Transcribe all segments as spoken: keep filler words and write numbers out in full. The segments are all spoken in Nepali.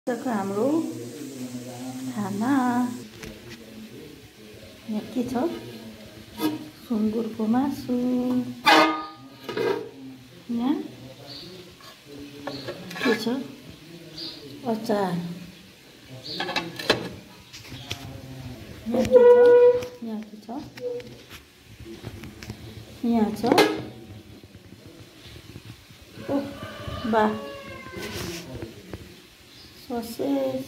हाम्रो खाना यहाँ के छ? सुँगुरको मासु, यहाँ के छ? अचार, यहाँ के छ? यहाँ के छ? यहाँ छ ओ बा ससेज,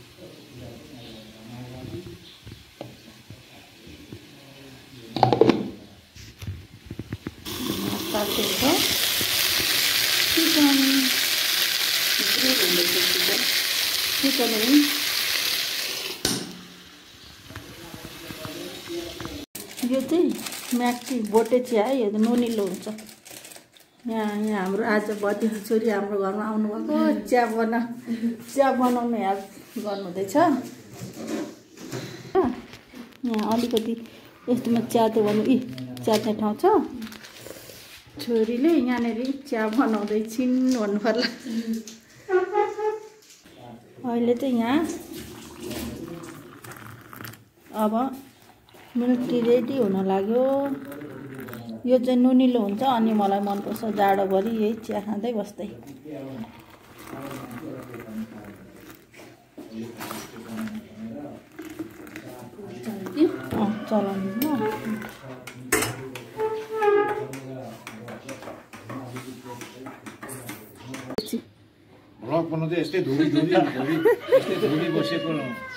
पाकेको छ चिकन, चिकन विङ। यो चाहिँ म्याक्टी बोटे चिया है, यो त नुनिलो हुन्छ। यहाँ यहाँ हाम्रो आज भतिजी छोरी हाम्रो घरमा आउनुभएको, चिया बना चिया बनाउनु हेल्प गर्नुहुँदैछ। यहाँ अलिकति यस्तोमा चिया त भन्नु इ चिया चाहिँ ठाउँ छ। छोरीले यहाँनिर चिया बनाउँदैछिन् भन्नु पर्ला। अहिले चाहिँ यहाँ अब मिल्क टी रेडी हुन लाग्यो। यो चाहिँ नुनिलो हुन्छ अनि मलाई मनपर्छ जाडोभरि यही चिया खाँदै बस्दै। चलाउनु रक बनाउँछ यस्तै धुरी धुरी धुरी यस्तै धुरी बसेको।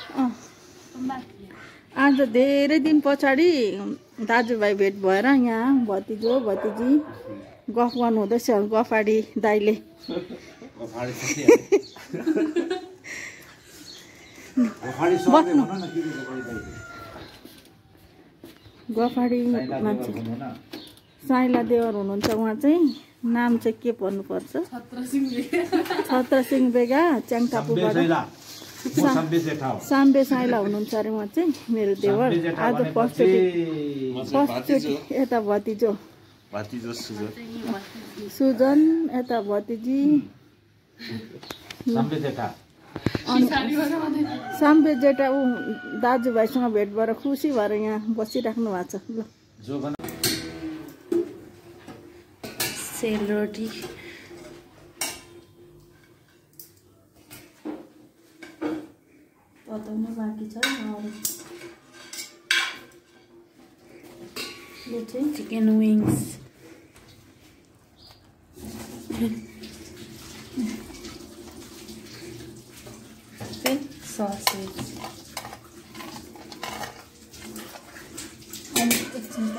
आज धेरै दिन पछाडि दाजुभाइ भेट भएर यहाँ भतिजो भतिजी गफ गर्नु हुँदैछ। गफाडी दाइले गफाडी मान्छे साइला देवर हुनुहुन्छ। उहाँ चाहिँ नाम चाहिँ के भन्नुपर्छ? छत्र सिंह बेगा च्याङटापुबाट साम्बे साइला हुनुहुन्छ अरे। उहाँ चाहिँ मेरो देवर। आज फर्स्टचोटि फर्स्टचोटि यता भतिजो सुजन, यता भतिजी साम्बे जेठा। ऊ दाजुभाइसँग भेट भएर खुसी भएर यहाँ बसिराख्नु भएको छ। ल सेलरोटी पताउनु बाँकी छ। यो चाहिँ चिकन विङ्स, ससेज अनि एकछिन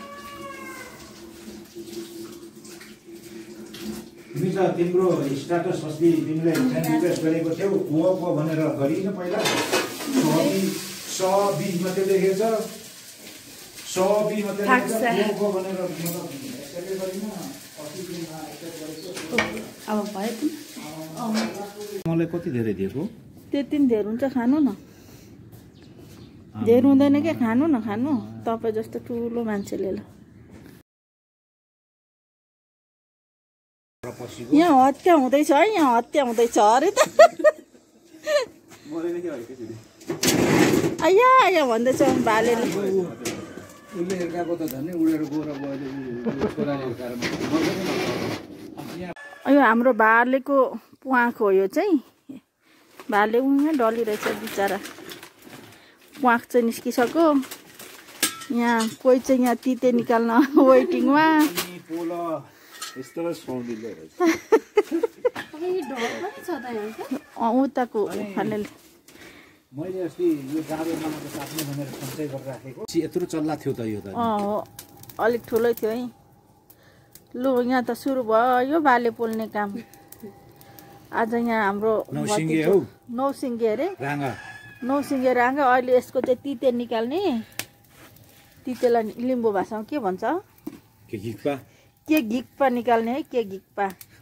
तिमी त तिम्रो स्टाटस अस्ति तिमीले रिक्वेस्ट गरेको थियौ कोप भनेर गरिन पहिला। स बीज मात्रै लेखेछ, स बी मात्रै लेखेछ कोप भनेर मतलब एक्सेप्ट गरिन। अब भयो त मलाई कति धेरै दिएको? त्यति पनि धेर हुन्छ। खानु न, धेर हुँदैन क्या। खानु न खानु, तपाईँ जस्तो ठुलो मान्छेले। ल यहाँ हत्या हुँदैछ है, यहाँ हत्या हुँदैछ अरे त। आया आया भन्दैछ भालेले। यो हाम्रो भालेको प्वाख हो। यो चाहिँ भाले उहाँ डलिरहेछ बिचरा। प्वाख चाहिँ निस्किसक्यो। यहाँ कोही चाहिँ यहाँ तिते निकाल्न वेटिङमा। उताको भालेले मैले अस्ति यो गाडो मामाको साथमा भनेर सञ्चय गरेर राखेको। यत्रो चल्ला थियो त यो त। अँ अलिक ठुलै थियो है। लु यहाँ त सुरु भयो यो भाले पोल्ने काम। आज यहाँ हाम्रो नौसिङ्गे हौ, नौसिङ्गे अरे राङ्गा, नौसिङ्गे राङ्गा। अहिले यसको चाहिँ तिते निकाल्ने। तितेलाई लिम्बू भाषामा के भन्छ? के घिक्पा के घिक्पा निकाल्ने है, के घिक्पा।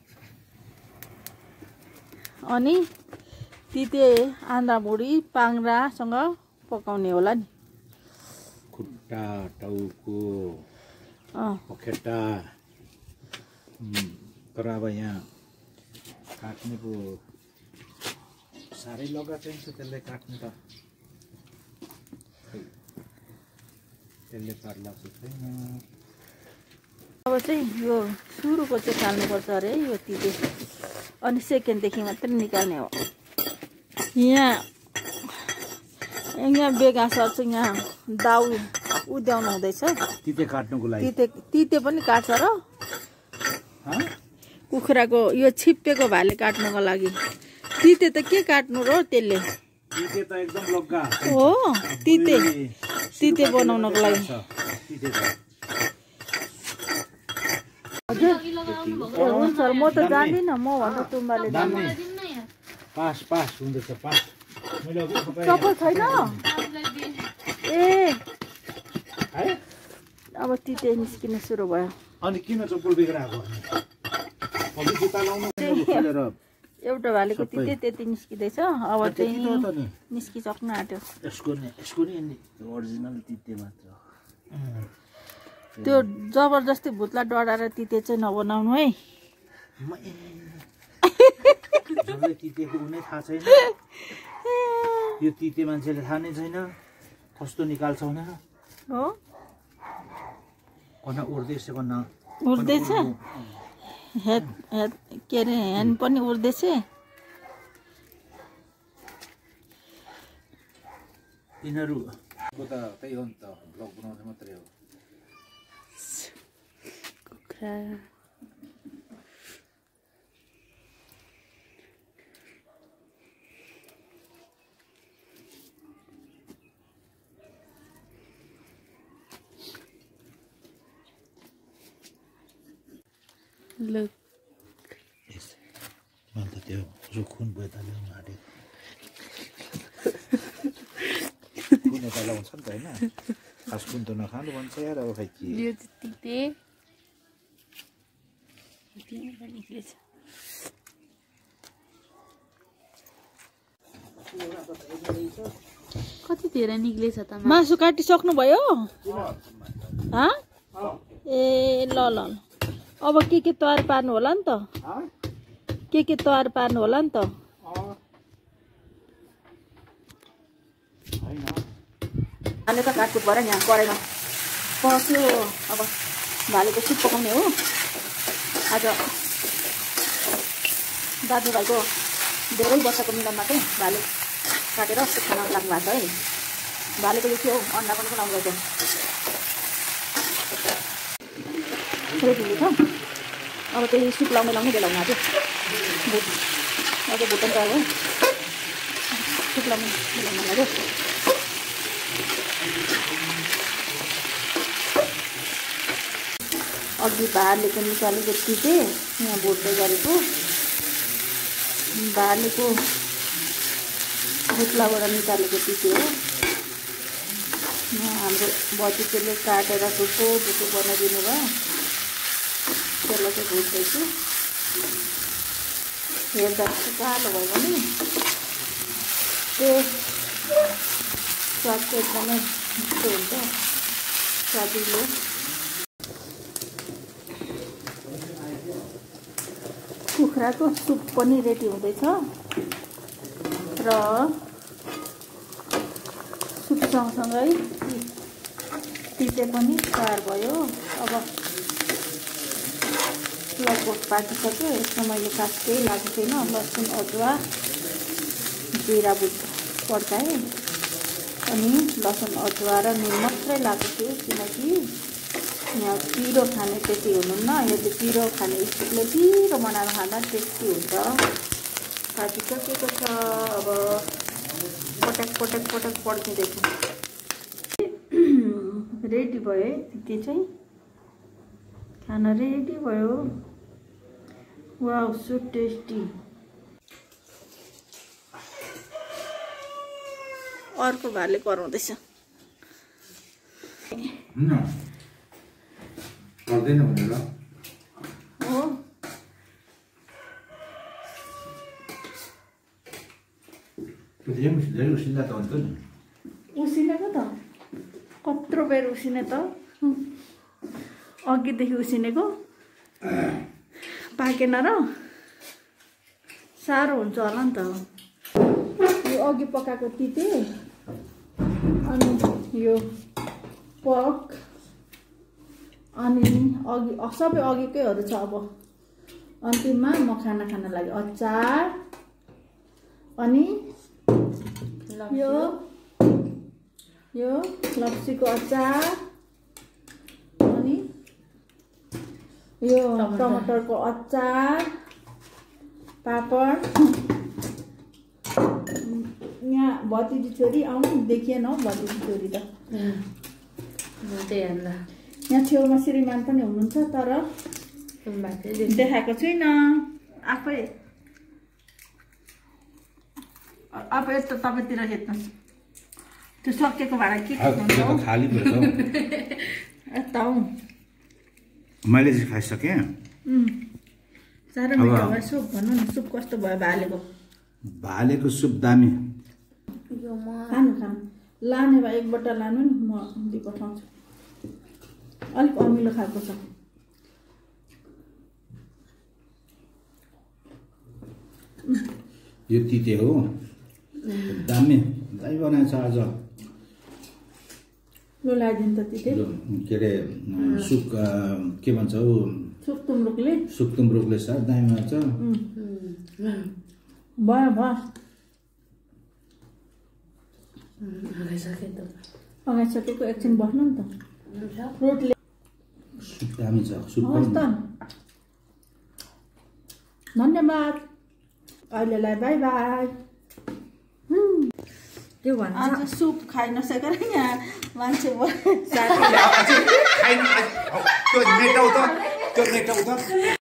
अनि तिते आन्द्रा भुडी पाङ्रासँग पकाउने होला नि। खुट्टा टाउको पखेटा। तर अब यहाँ काट्नेको साह्रै लग्गा चाहिन्छ त्यसलाई काट्नु त त्यसले काट्ला छैन। अब चाहिँ यो सुरुको चाहिँ फाल्नुपर्छ अरे यो तिते, अनि सेकेन्डदेखि मात्रै निकाल्ने हो। यहाँ यहाँ बेगा सर चाहिँ यहाँ दाउ उद्याउनु हुँदैछ तिते काट्नुको लागि। तिते तिते पनि काट्छ र कुखुराको यो छिप्पेको भाले काट्नुको लागि। तिते त के काट्नु र त्यसले? तिते त एकदम लग्गा हो, तिते तिते बनाउनको लागि। हुन्छ म त जान्दिनँ, म भन्दा तुम्बाले जान्नु। पास पास हुँदैछ पास। चप्पल छैन ए, अब तिते निस्किन सुरु भयो। अनि किन चप्पल बेगर आएको? एउटा भालेको तिते त्यति निस्किँदैछ, अब चाहिँ निस्किसक्नु आँट्यो। यसको नि यसको नि ओरिजिनल तिते मात्र। त्यो जबरजस्ती भुतलाई डढाएर तिते चाहिँ नबनाउनु है। तितेको कुनै थाहा छैन, यो तिते मान्छेले थाहा नै छैन कस्तो निकाल्छ भनेर। हो कना उड्दैछ कना उड्दैछ, हेड हेड के अरे ह्यान्ड पनि उड्दैछ। यिनीहरू त त्यही हो नि त, ब्लग बनाउने मात्रै हो। कुखुरा Look. Yes. Man त त्यो रुखुन बोताले माडे। कुन त लाउँछ नि त हैन? खास कुन त नखानु भन्छ यार, अब खै के। यो तिते तिते निक्लेछ। कति धेरै निक्लेछ त? मासु काटिसक्नु भयो? हँ ए ल ल अब के के तयार पार्नु होला नि त? के के तयार पार्नु होला नि त? भाले त काट्नु पर्यो नि, यहाँ कराईमा पस्यो। अब भालेको सुप पकाउने हो आज। दाजुभाइको धेरै वर्षको मिलनमा चाहिँ भाले काटेर सुप खान लाग्नु भएको छ है। भालेको यो के हो, अन्डा पनि बनाउनु भएको रेडी छ। अब त्यही सुप लाउने लाउने बेलाउनु आएको भुट अझ भुटन तयार भयो। सुप लाउने बेलाउनु लाग्यो। अघि भालेको निकालेको तिते यहाँ भुट्दै गरेको, भालेको भुत्लाबाट निकालेको तिते हो। यहाँ हाम्रो बच्चीले काटेर टुक्को टुक्को बनाइदिनु भयो, त्यसलाई चाहिँ भुट्दैछु। हेर्दा कालो भयो भने त्यो स्वाद चाहिँ एकदमै मिठो हुन्छ, स्वादिलो। कुखुराको सुप पनि रेडी हुँदैछ र सुप सँगसँगै तिते पनि तयार भयो। अब लगभग पाकिसक्यो। यसमा मैले खास केही लागेको छैन, लसुन अदुवा जिरा बुट पड्काएँ अनि लसुन अदुवा र नुन मात्रै लागेको थियो, किनकि यहाँ पिरो खाने त्यति हुनुहुन्न। यदि पिरो खाने स्टिकले पिरो बनाएर खाँदा टेस्टी हुन्छ। पाकिसकेको छ, अब पटक पटक पटक पड्किँदैछ। रेडी भयो है तिते चाहिँ, खाना रेडी भयो। Wow so tasty. अर्को भाले कराउँदैछ। पर्दैन भनेर हो धेरै उसिन्दा त हुन्छ नि। उसिनेको त कत्रो बेर उसिने त, अघिदेखि उसिनेको पाकेन र साह्रो हुन्छ होला नि त। अघि पकाएको तिते अनि यो पर्क अनि अघि सबै अघिकैहरू छ। अब अन्तिममा म खाना खान लागि अचार अनि यो यो लप्सीको अचार अनि यो टमाटरको अचार पापड। यहाँ भतिजी छोरी आउनु देखिएन हौ भतिजी छोरी त यहाँ छेउमा श्रीमान पनि हुनुहुन्छ तर देखाएको छुइनँ आफै। अब यस्तो तपाईँतिर हेर्नुहोस् त्यो सकेको भाडा के खाली यता हौ मैले चाहिँ खाइसकेँ। साह्रो मिठो भयो सुप। भन्नु न सुप कस्तो भयो भालेको? भालेको सुप दामी। खानु खानु लाने भए एक बट्टा लानु नि म दिइ पठाउँछु। अलिक अमिलो खालको छ। यो तिते हो दामी दामी बनाएछ आज। लो लगाइदिनु त तिते के अरे सुक के भन्छ हौ सुक तुम्रुकले सुक तुम्रुकले साह्रै दामी बनाएछ। भयो भयो अगाइसकेको एकछिन बस्नु नि त। रोटले सुप दामी छ। सुप त धन्यवाद अहिलेलाई बाई बाई। त्यो भन्छ आज सुप खाइ नसकेर यहाँ मान्छे साथी